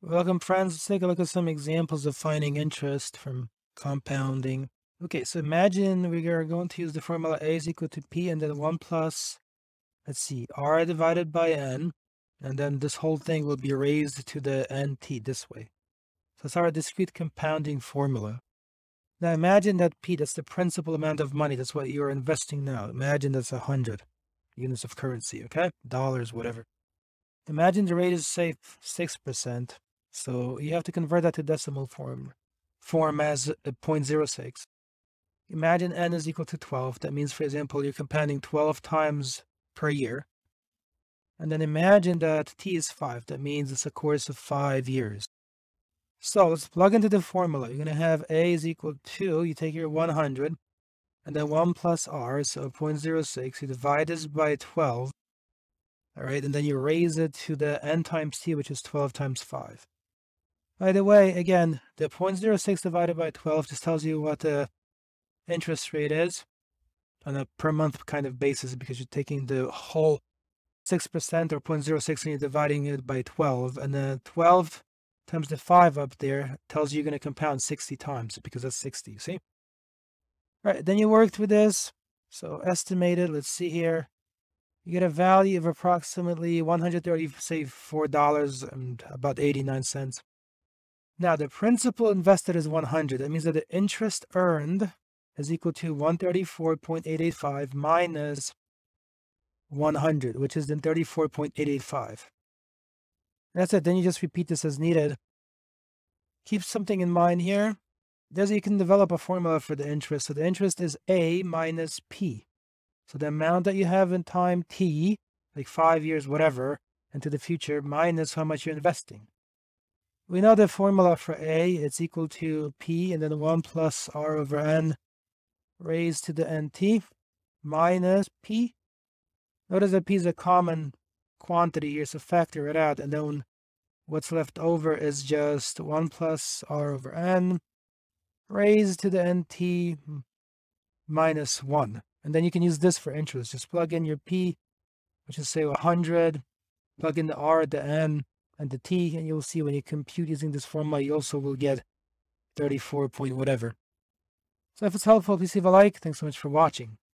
Welcome, friends. Let's take a look at some examples of finding interest from compounding. Okay, so imagine we are going to use the formula A is equal to P and then 1 plus, let's see, R divided by N, and then this whole thing will be raised to the NT this way. So it's our discrete compounding formula. Now imagine that P, that's the principal amount of money, that's what you're investing now. Imagine that's 100 units of currency, okay? Dollars, whatever. Imagine the rate is, say, 6%. So you have to convert that to decimal form as 0.06. Imagine n is equal to 12. That means, for example, you're compounding 12 times per year. And then imagine that t is 5. That means it's a course of 5 years. So let's plug into the formula. You're going to have a is equal to, you take your 100, and then 1 plus r, so 0.06. You divide this by 12. All right, and then you raise it to the n times t, which is 12 times 5. By the way, again, the 0.06 divided by 12 just tells you what the interest rate is on a per month kind of basis, because you're taking the whole 6% or 0.06 and you're dividing it by 12. And then 12 times the 5 up there tells you you're going to compound 60 times because that's 60, see? All right, then you worked with this. So estimated, let's see here. You get a value of approximately $134 and about 89 cents. Now, the principal invested is 100. That means that the interest earned is equal to 134.885 minus 100, which is then 34.885. That's it. Then you just repeat this as needed. Keep something in mind here. You can develop a formula for the interest. So the interest is A minus P. So the amount that you have in time t, like 5 years, whatever, into the future, minus how much you're investing. We know the formula for A, it's equal to P and then 1 plus R over N raised to the NT minus P. Notice that P is a common quantity here, so factor it out, and then what's left over is just 1 plus R over N raised to the NT minus 1. And then you can use this for interest. Just plug in your P, which is, say, 100, plug in the R, the N, and the t, and you'll see when you compute using this formula, you also will get 34 point whatever. So if it's helpful, please leave a like. Thanks so much for watching.